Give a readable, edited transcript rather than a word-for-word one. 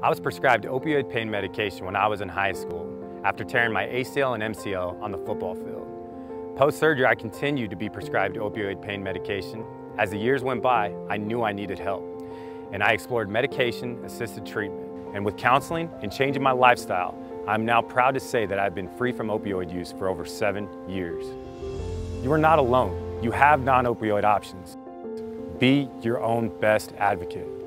I was prescribed opioid pain medication when I was in high school after tearing my ACL and MCL on the football field. Post-surgery, I continued to be prescribed opioid pain medication. As the years went by, I knew I needed help, and I explored medication-assisted treatment. And with counseling and changing my lifestyle, I'm now proud to say that I've been free from opioid use for over 7 years. You are not alone. You have non-opioid options. Be your own best advocate.